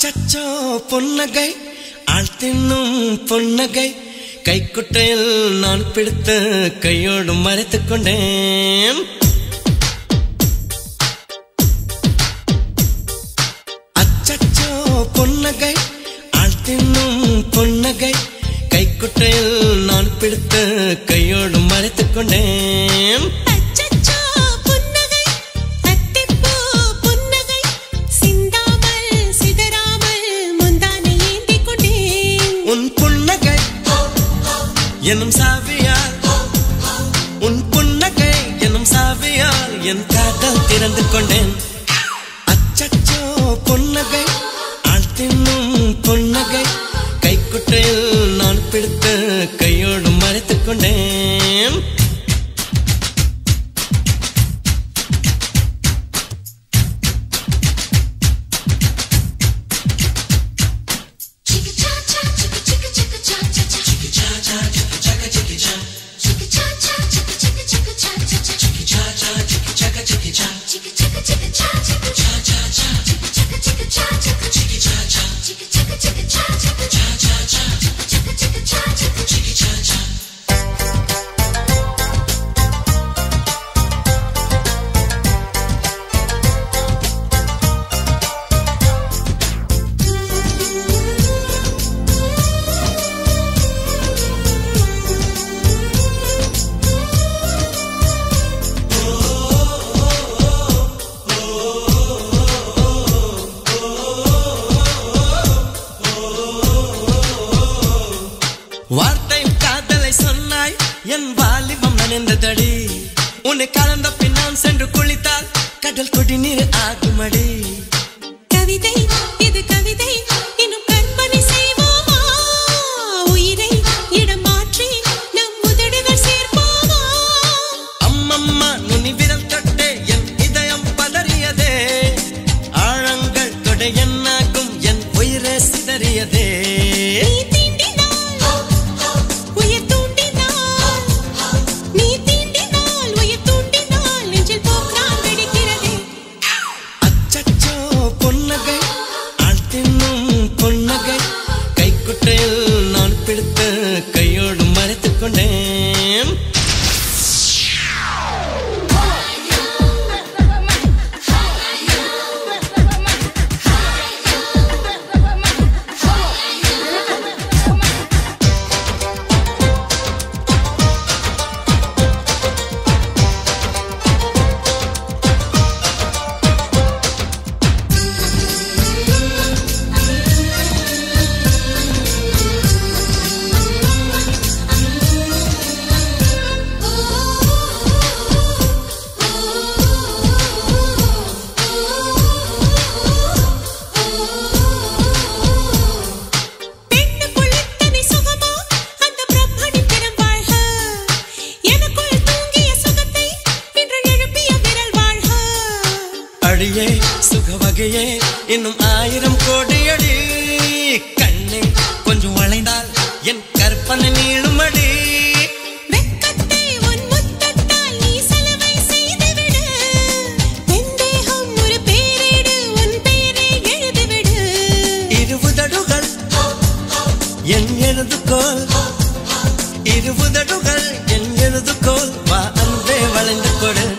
அச்சச்சோ பொன்னகை ஆள் தின்னும் பொன்னகை கைக்குட்டையில் நான் பிடித்து கையோடு மறைத்துக் கொண்டேன். அச்சச்சோ பொன்னகை ஆள் தின்னும் பொன்னகை கைக்குட்டையில் நான் பிடித்து கையோடு மறைத்துக் கொண்டேன். எனும் சாவியால் உன் புன்னகை எனும் சாவியால் என் காதல் திறந்து கொண்டேன். அச்சச்சோ பொன்னகை ஆள் தின்னும் பொன்னகை கைக்குட்டையில் நான் பிடித்து கையோடு மறைத்துக் கொண்டேன். வார்த்தை காதலை சொன்னாய் என் வாலிபம் நனைந்ததடி. உன்னை கலந்த பின் நான் சென்று குளித்தால் கடல் குடிநீர் ஆகுமடி. கவிதை இது கவிதை இன்னும் கற்பனை செய்வோமா? உயிரை இடம் மாற்றி நம் உதடுகள் சேர்ப்போமா? அம்மம்மா நுனி விரல் தொட்டே என் இதயம் பதறியதே. ஆழங்கள் தொட என்னாகும் என் உயிரே சிதறியதே. நான் பிடித்து கையோடு மறைத்துக் கொண்டேன். அடியே சுக வகையே இன்னும் 1000 கோடி அடி. கண்ணே கொஞ்சம் வளைந்தால் என் கற்பனை நீளுமடி. வெக்கத்தை உன் முத்தத்தால் நீ செலவை செய்துவிடு. வெந்தேகம் ஒரு பேரிடு உன் பேரை எழுதிவிடு. இருபுதடுகள் என் எழுதுகோல். இருபுதடுகள் என் எழுதுகோல். வா அன்பே வளைந்து கொடு.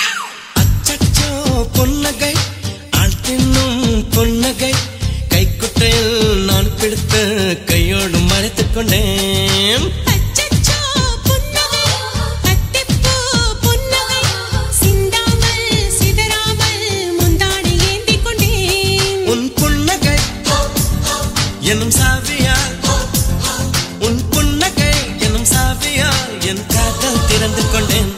பொன்னகை ஆள் தின்னும் பொன்னகை கைக்குட்டையில் நான் பிடித்து கையோடு மறைத்துக் கொண்டேன். அச்சச்சோ பொன்னகை அத்திப்பூ பொன்னகை சிந்தாமல் சிதறாமல் முந்தானை ஏந்திக் கொண்டேன். உன் புன்னகை எனும் சாவியால் உன் புன்னகை எனும் சாவியால் என் காதல் திறந்து கொண்டேன்.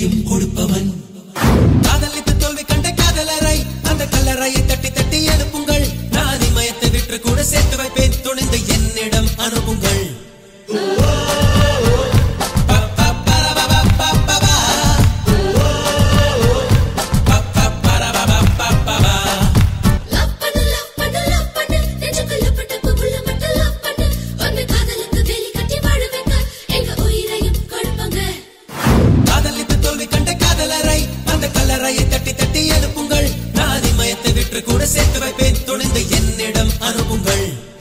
உயிரையும் கொடுப்பவன். காதலித்து தோல்வி கண்ட காதலரை அந்த கல்லறையை தட்டி தட்டி எழுப்புங்கள். நாதி மயத்தை விற்று கூட சேர்த்து வைப்பேன், துணிந்து என்னிடம் அனுப்புங்கள். கூட சேர்த்து வைப்பேன், துணிந்து என்னிடம் அனுப்புங்கள்.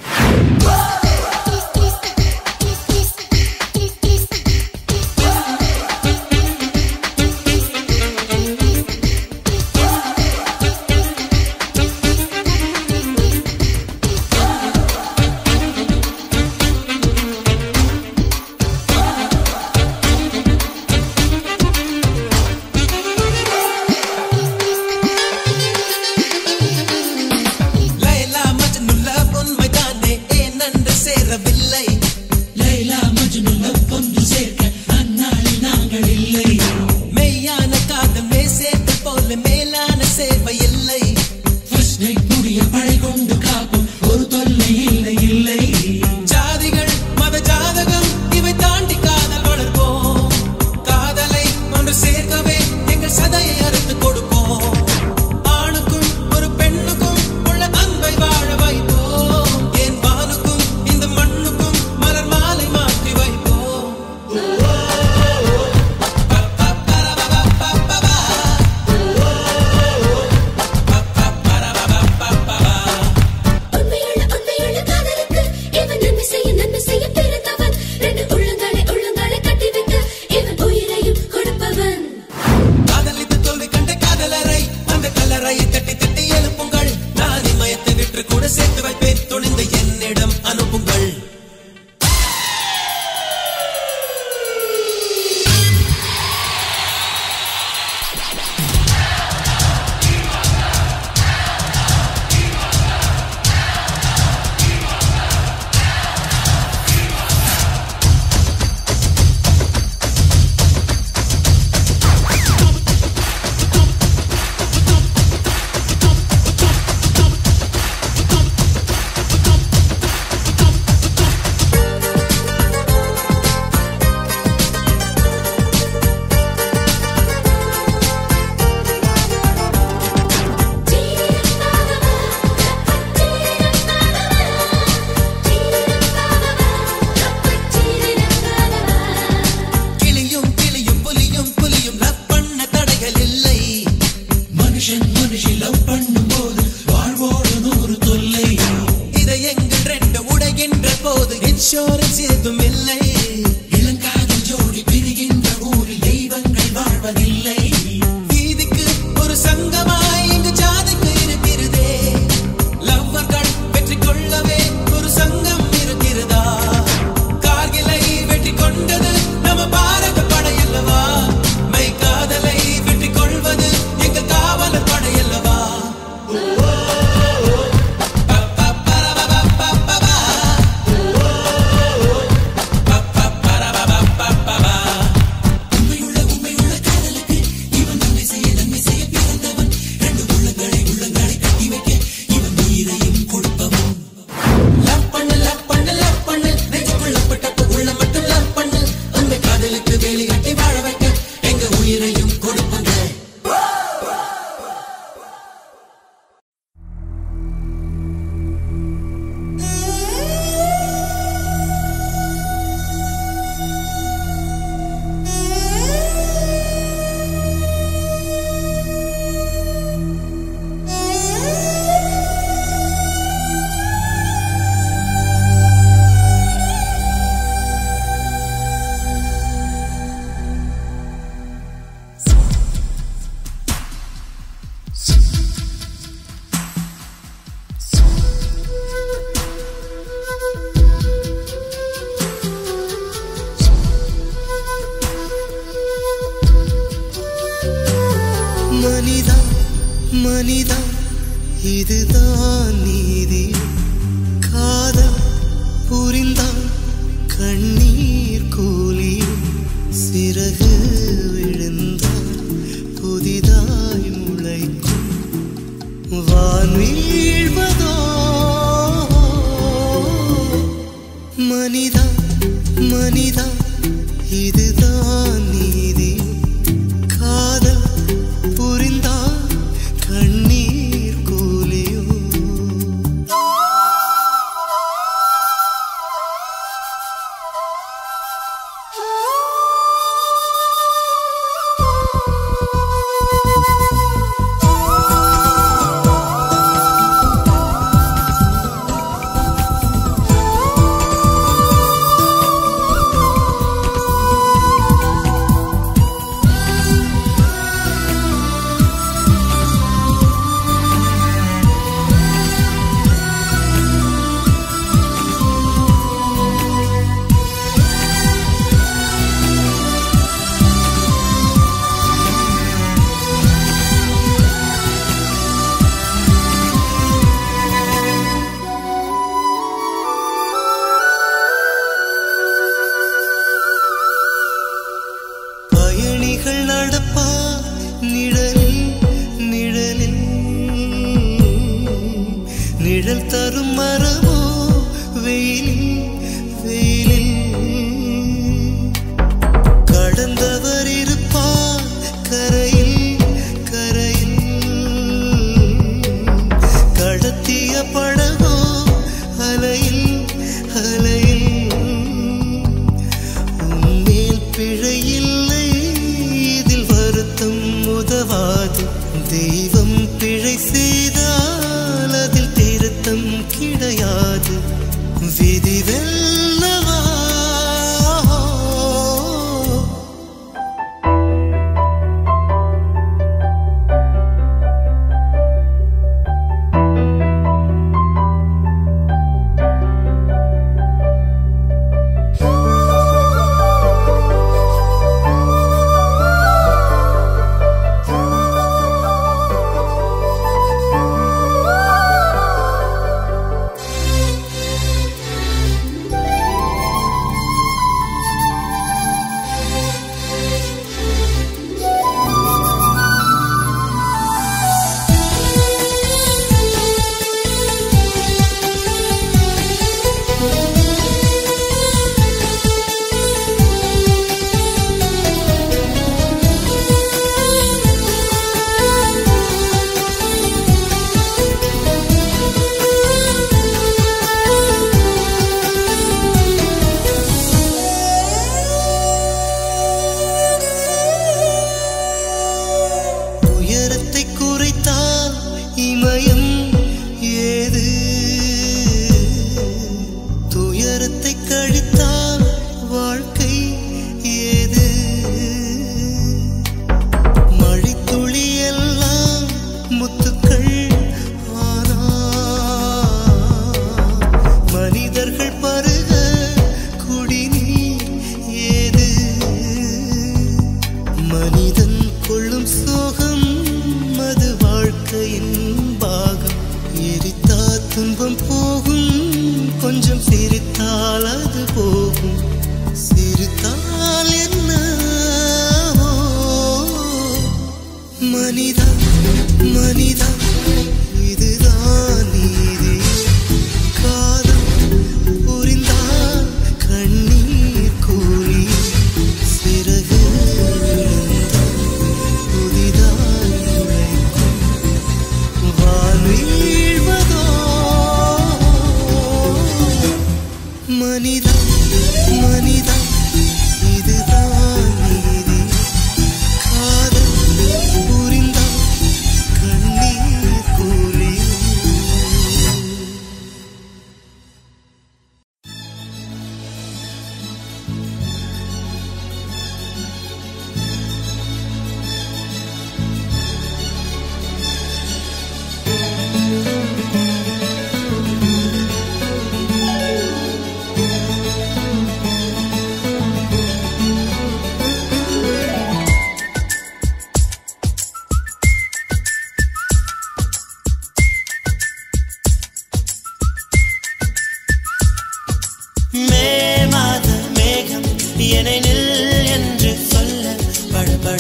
இன்சூரன்ஸ் ஏதும் இல்லை. இளங்காதல் ஜோடி பிரிகின்ற ஊரில் தெய்வங்கள் வாழ்வதில்லை. வீதிக்கு ஒரு சங்கமாய் இங்கு ஜாதிக்கு இருக்கிறதே. லவ்வர்கள் வெற்றி கொள்ளவே ஒரு சங்கம் இருக்கிறதா? கார்கிலை வெற்றி கொண்டது நம்ம பாரத படையல்லவா? மை காதலை வெற்றி கொள்வது எங்கள் காவலர் படையல்லவா? மனிதா மனிதா இதுதான் நீதி. காதல் புரிந்தால் கண்ணீர் கூலி. சிறகு விழுந்தால் சிரித்தால் அது போகும், சிரித்தால் என்ன? மனிதா மனிதா இதுதான் நீதி, காதல் புரிந்தால் கண்ணீர் கூறி சிறகு விழுந்தால் புதிதாய் உழைக்கும் வான் வீழ்வதோ? மனிதா மனிதா இதுதான் நீதி, காதல் புரிந்தால் கண்ணீர் கூறி. மே மாத மேகம் என்னை நில் என்று சொல்ல படபட,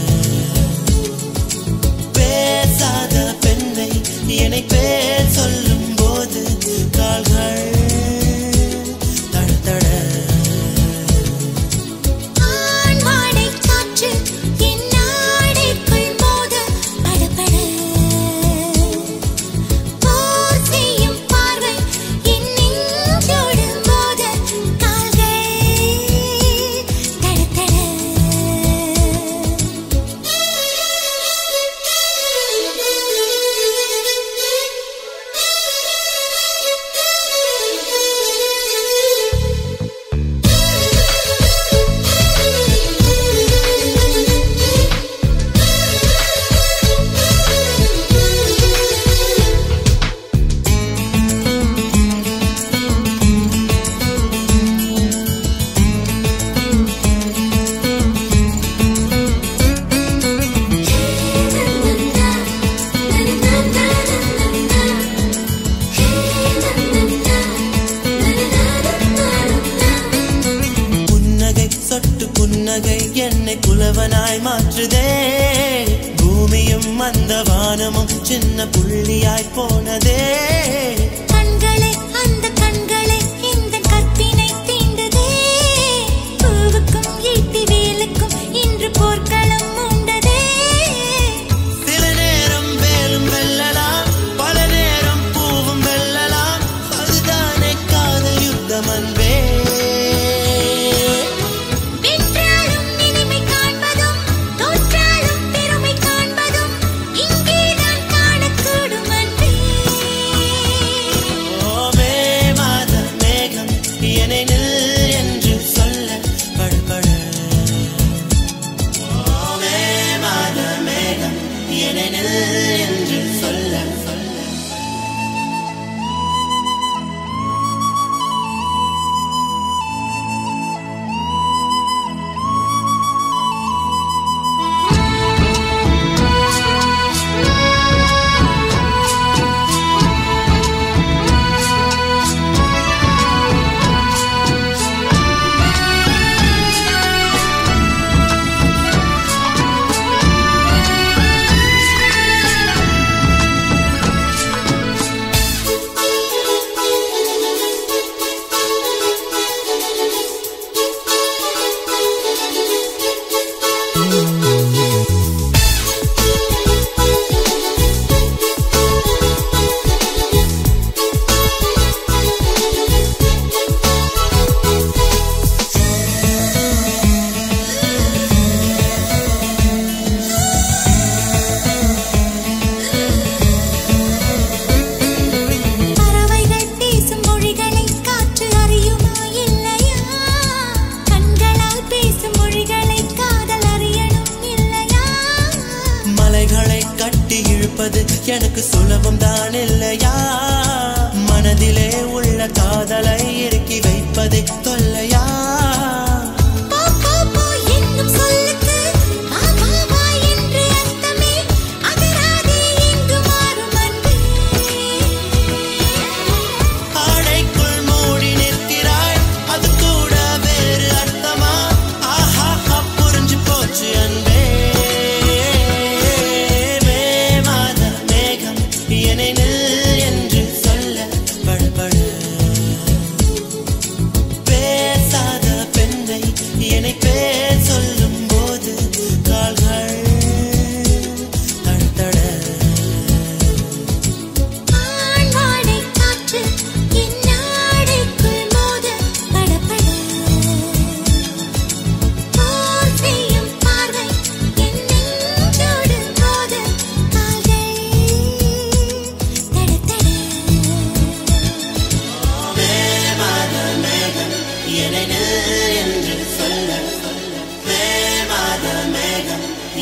பேசாத பெண்ணை என்னை பேர் சொல்லும் போது கால்கள் தடதட. ஆண்வாடை காற்று என் நாடைக்குள் மோத படபட, போர் செய்யும் பார்வை என் நெஞ்சோடு மோத கால்கள் தடதட. புன்னகை சொட்டு புன்னகை என்னை புலவனாய் மாற்றுதே, பூமியும் அந்த வானமும் சின்ன புள்ளியாய் போனதே. கண்களே அந்த கண்களே இந்த கற்பினை தீண்டுதே, பூவுக்கும் ஈட்டி வேலுக்கும் இன்று போர்க்களம் உண்டதே. சில நேரம் வேலும் வெல்லலாம், பல நேரம் பூவும் வெல்லலாம், அதுதானே காதல் யுத்தம் அன்பே. வென்றாலும் இனிமை காண்பதும் தோற்றாலும் பெருமை காண்பதும் இங்கேதான் காணக்கூடும் அன்பே. ஓமே மாத மேகம் என்னை நில் என்று சொல்ல படபட, ஓமே மாத மேகம் என்னை நில் என்று சொல்ல சொல்ல. பறவைகள் பேசும் மொழிகளை காற்று அறியுமா இல்லையா? கண்களால் பேசும் மொழிகளை காதல் அறியணும் இல்லையா? மலைகளை கட்டி இழுப்பது எனக்கு சுலபம் தான் இல்லையா? மனதிலே உள்ள காதலை இறுக்கி வைப்பதை தொல்லையா? போ போ போ என்னும் சொல்லுக்கு வா வா வா என்று அர்த்தமே, அகராதி எங்கு மாறும் அன்பே. ஆடைக்குள் மூடி நிற்கிறாய்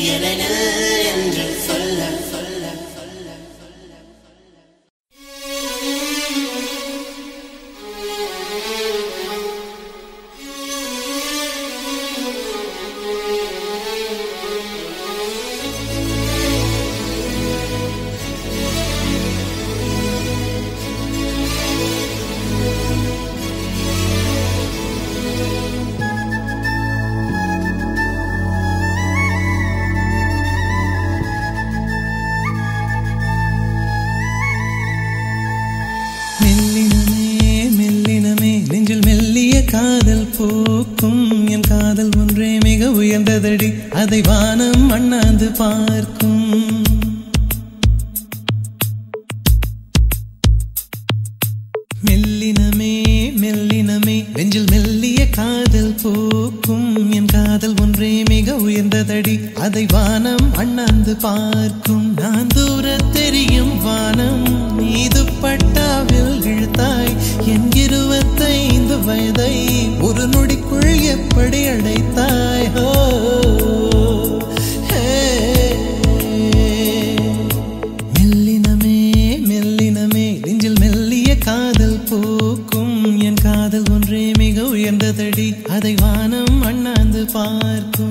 என்று சொல்ல சொல்ல அதை வானம் அண்ணாந்து பார்க்கும். மெல்லினமே மெல்லினமே நெஞ்சில் மெல்லிய காதல் போக்கும். என் காதல் ஒன்றே மிக உயர்ந்ததடி, அதை வானம் அண்ணாந்து பார்க்கும். நான் தூர தெரியும் வானம் மீது பட்டாவில் இழுத்தாய். என் 25 வயதை ஒரு நொடிக்குள் எப்படி அடைத்தாய்? மெல்லினமே மெல்லினமே நெஞ்சில் மெல்லிய காதல் போக்கும். என் காதல் ஒன்றே மிக உயர்ந்ததடி, அதை வானம் அண்ணாந்து பார்க்கும்.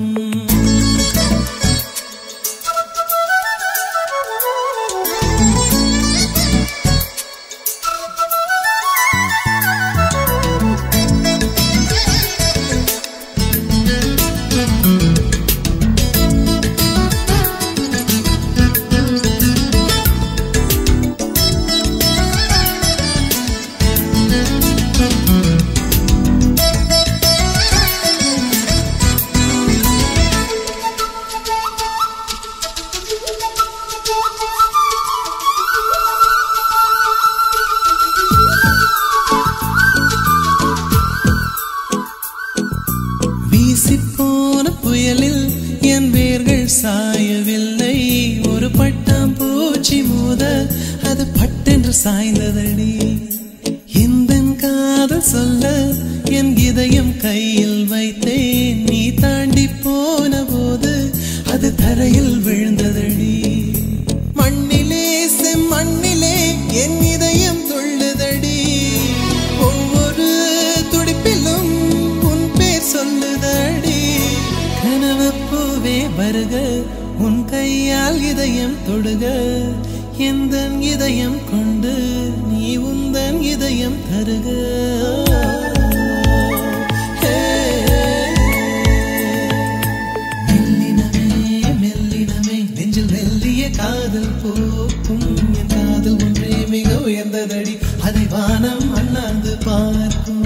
வீசிப்போன புயலில் என் வேர்கள் சாயவில்லை. ஒரு பட்டாம்பூச்சி மோத அது பட்டென்று சாய்ந்ததடி. இந்த காதல் சொல்ல என் இதயம் கையில் வைத்தேன். நீ தாண்டி போன போது அது தரையில் விழுந்ததடி. மண்ணிலே செம்மண்ணிலே என் இதயம் துள்ளுதடி. ஒவ்வொரு துடிப்பிலும் உன் பேர் சொல்லுதடி. கனவு பூவே வருக, உன் கையால் இதயம் தொடுக. எந்தன் இதயம் கொண்டு நீ உந்தன் இதயம் தருக. மெல்லினமே மெல்லினமே நெஞ்சில் மெல்லிய காதல் போக்கும். என் காதல் ஒன்றே மிக உயர்ந்ததடி, அதை வானம் அண்ணாந்து பார்க்கும்.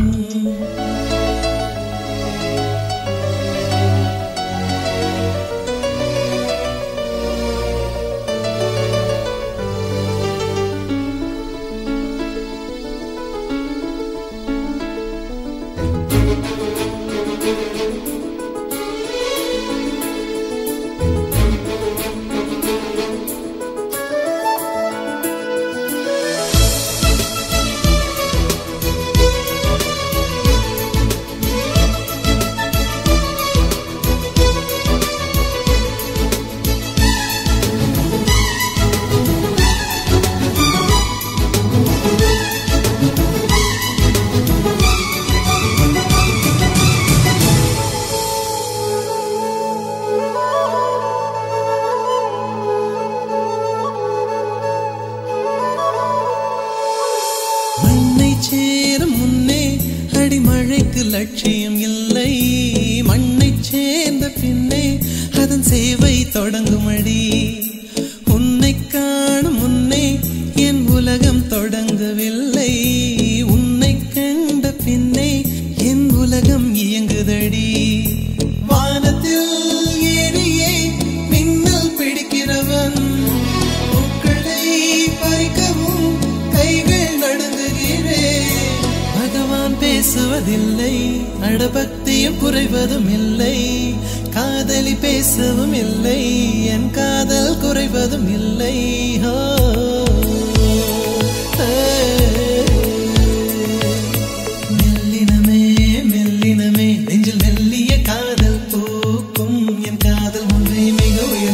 சேரும் முன்னே அடிமழைக்கு லட்சியம் இல்லை. மண்ணை சேர்ந்த பின்னே அதன் சேவை தொடங்குமடி. உன்னை காணும் முன்னே என் உலகம் தொடங்கவில்லை. உன்னை கண்ட பின்னே என் உலகம் இயங்குதடி. வானத்தில் ஏறியே மின்னல் பிடிக்கிறவன் பூக்களை பறிக்கவும் கைகள் நடுங்குகிறேன். பகவான் பேசுவதில்லை, அடபக்தியும் குறைவதும் இல்லை. காதலி பேசவும் இல்லை, என் காதல் குறைவதும் இல்லை. மெல்லினமே மெல்லினமே நெஞ்சில் மெல்லிய காதல் போக்கும். என் காதல் ஒன்றே மிக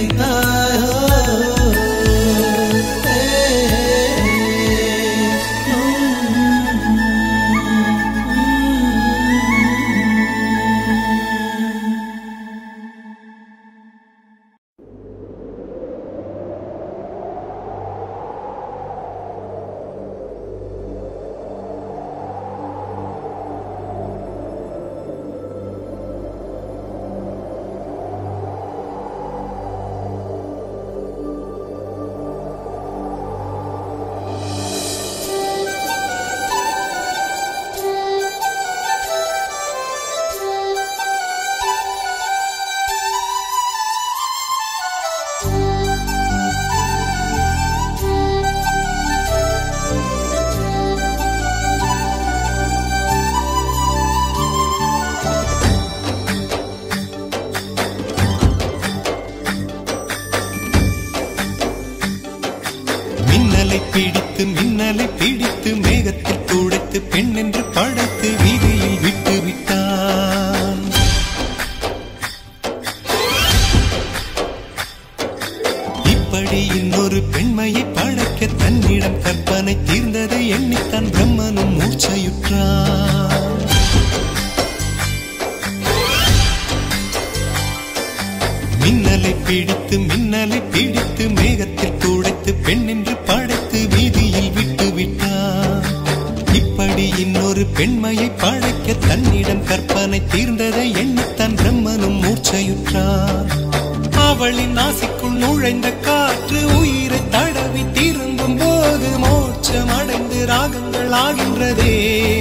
மின்னலை பிடித்து மேகத்தில் துடைத்து பெண் என்று படைத்து வீதியில் விட்டு விட்டான். இப்படி இன்னொரு பெண்மையை படைக்க தன்னிடம் கற்பனை தீர்ந்ததை எண்ணித்தான் பிரம்மனும் மூச்சையுற்றான். மின்னலை பிடித்து மேகத்தில் துடைத்து பெண் என்று படைத்து வீதியில் விட்டு விட்டான். இப்படி இன்னொரு பெண்மையை படைக்க தன்னிடம் கற்பனை தீர்ந்ததை எண்ணித்தான் பிரம்மனும் மூர்ச்சையுற்றான். அவளின் நாசிக்குள் நுழைந்த காற்று உயிரை தடவி திரும்பும் போது மோட்சம் அடைந்து ராகங்கள் ஆகின்றதே.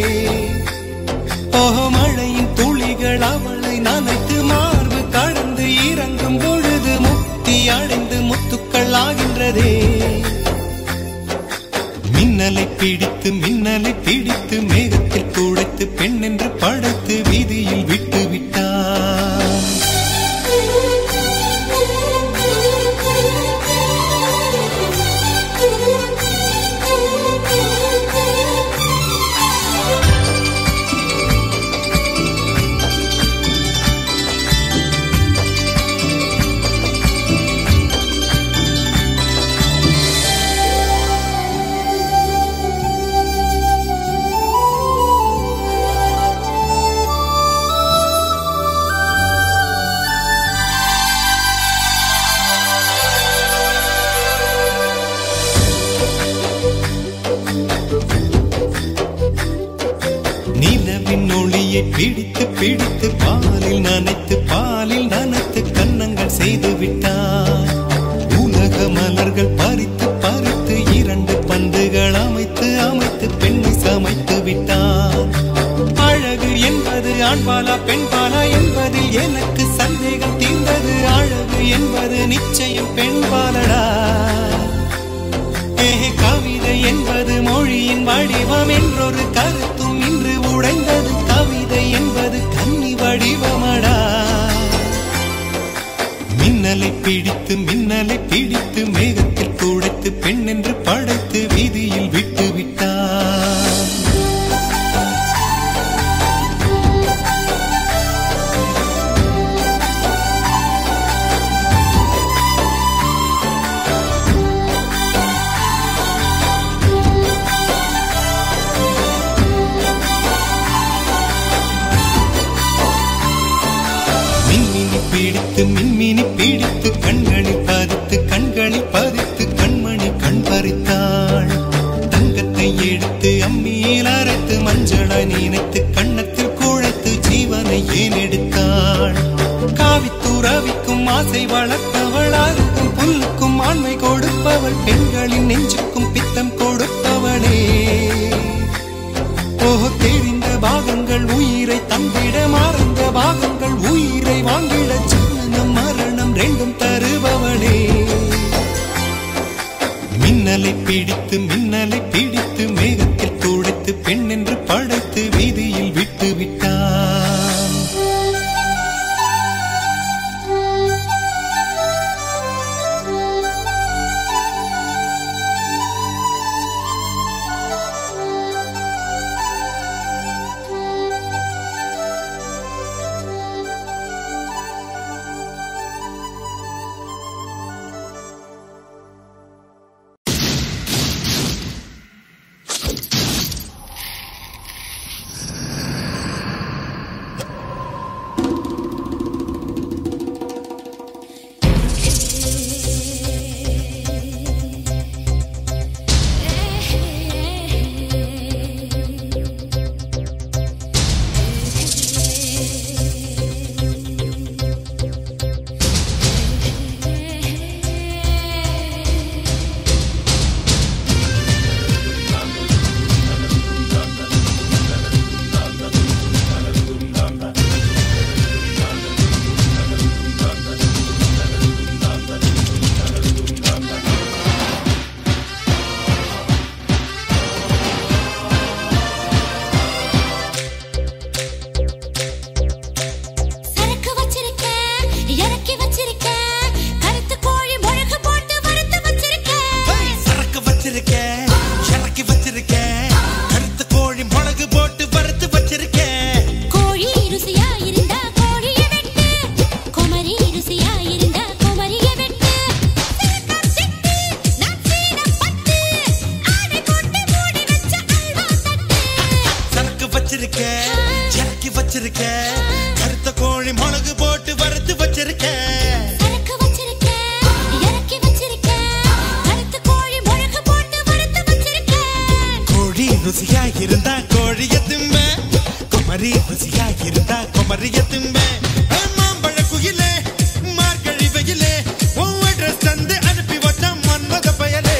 மழையின் துளிகள் அவளை நனைத்து மார்பு கடந்து இறங்கும் பொழுது முக்தி அடைந்து முத்துக்கள் ஆகின்றதே. மின்னலை பிடித்து மேகத்தில் துடைத்து பெண் என்று படைத்து வீதியில் விட்டு விட்டான். பிடித்து பாலில் நனைத்து கன்னங்கள் செய்து விட்டான். உலக மலர்கள் பறித்து இரண்டு பந்துகள் அமைத்து பெண்ணை சமைத்து விட்டான். அழகு என்பது ஆண்பாலா பெண்பாலா என்பதில் எனக்கு சந்தேகம் தீர்ந்தது. அழகு என்பது நிச்சயம் பெண்பாலடா. கவிதை என்பது மொழியின் வடிவம் என்றொரு கருத்தும் இன்று உடைந்தது. கவிதை என்பது கன்னி வடிவமடா. மின்னலை பிடித்து மேகத்தில் துடைத்து பெண் என்று படைத்து வீதியில் விட்டு விட்டான். மின்மினி பிடித்து கண்களில் பதித்து கண்மணி கண் பறித்தாள். தங்கத்தை எடுத்து அம்மியில் அரைத்து மஞ்சளை நினைத்து கண்ணத்தில் குழைத்து ஜீவனை ஏன் எடுத்தாள். காவித்துறவிக்கும் ஆசை வளர்த்தவள் அருகும் புல்லுக்கும் ஆண்மை கொடுப்பவள் பெண்களின் நெஞ்சுக்கும் பித்தம் கொடுப்பவளே. தெரிந்த பாகங்கள் உயிரை தந்திட மறந்த பாகங்கள் உயிரை வாங்கிட ஜனனம் மரணம் ரெண்டும் தருபவளே. மின்னலை பிடித்து மேகத்தில் துடைத்து பெண் என்று படைத்து வீதியில் விட்டு விட்டான். வச்சிருக்கேன் கருத்த கோழி மிளகு போட்டு வறுத்து வச்சிருக்கேன் சரக்கு வச்சிருக்கேன் இறக்கி வச்சிருக்கேன் கருத்த கோழி மிளகு போட்டு வறுத்து வச்சிருக்கேன் கோழி ருசியா இருந்தா கோழிய திம்ப குமரி ருசியா இருந்தா குமரிய திம்ப மாம்பழ குயிலே மார்கழி வெயிலே உன் அட்ரஸ் தந்து அனுப்பி வச்ச மன்மத பயலே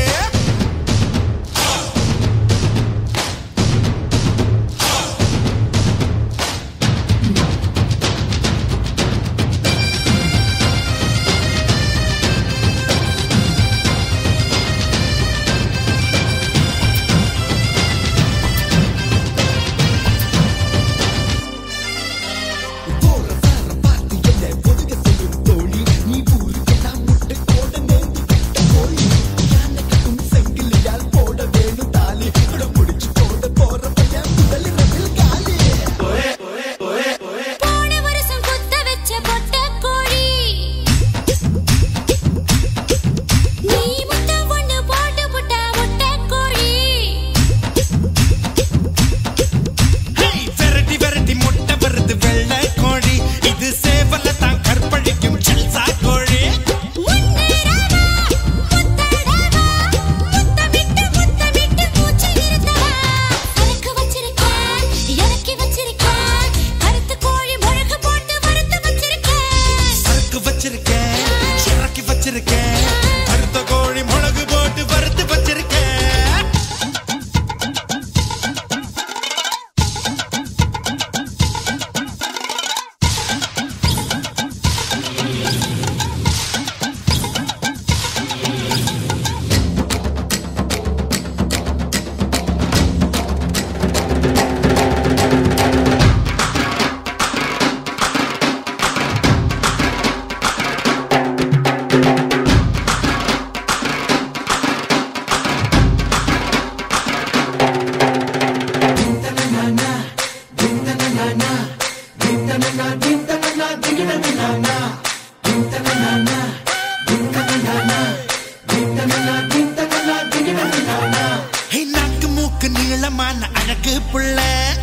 நாக்கு மூக்கு நீளமான அழகு புள்ள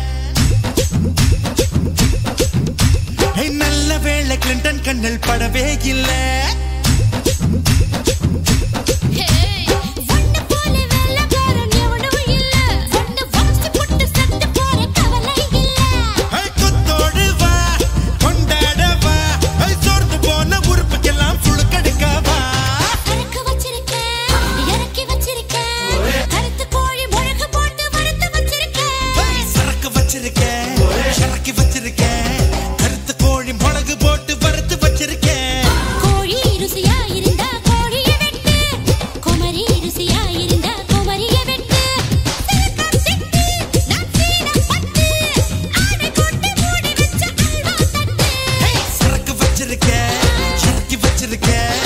நல்ல வேளை கிளின்டன் கண்ணில் படவே இல்லை வச்சிருக்கேன்